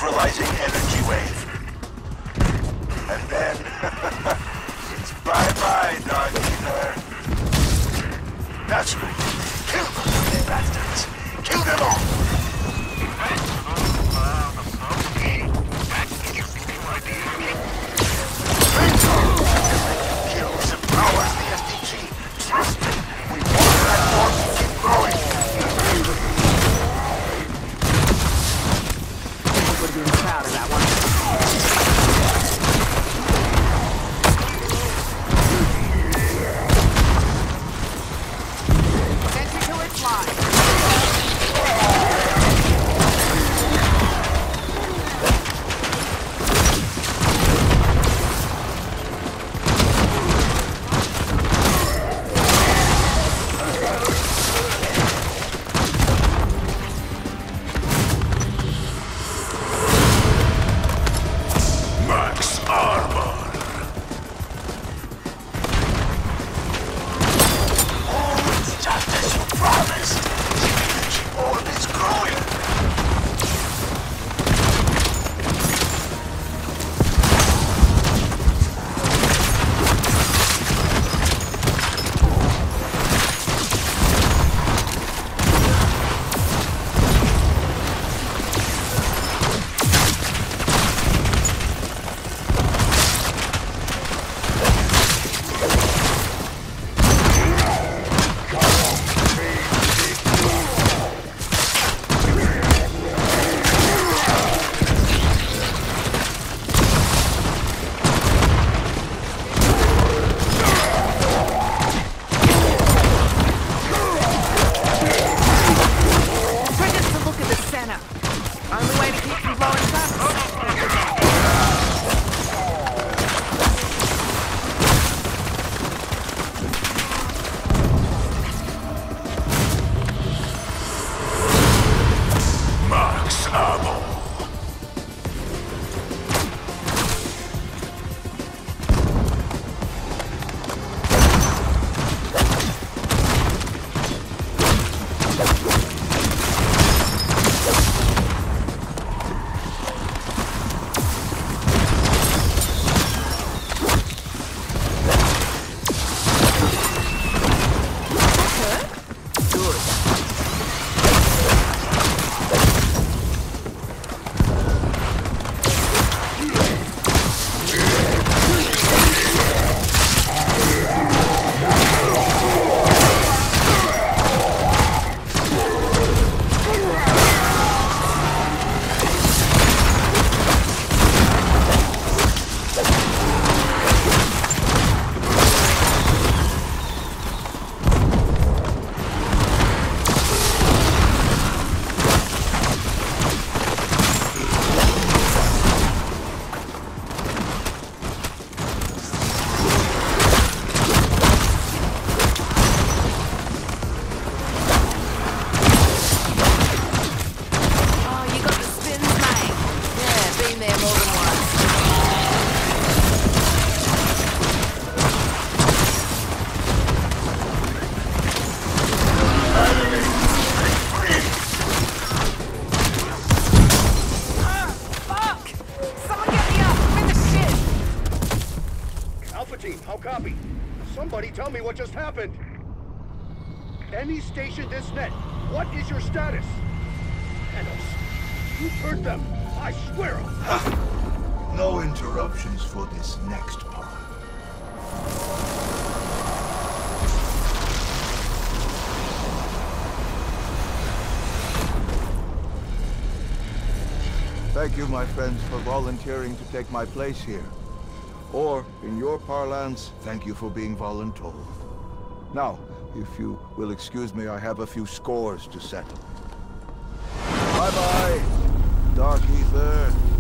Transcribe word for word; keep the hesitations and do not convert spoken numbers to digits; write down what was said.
neutralizing energy wave. And then, it's bye-bye, Dark Ether. That's right. Kill those dirty bastards. Kill them all. Kills and powers the S D G. Trust me, we want that force to keep growing. We're being proud of that one. Sentry turret fly. Copy. Somebody tell me what just happened. Any station this net, what is your status? Enos, you hurt them. I swear. No interruptions for this next part. Thank you, my friends, for volunteering to take my place here. Or, in your parlance, thank you for being voluntold. Now, if you will excuse me, I have a few scores to settle. Bye-bye, Dark Ether.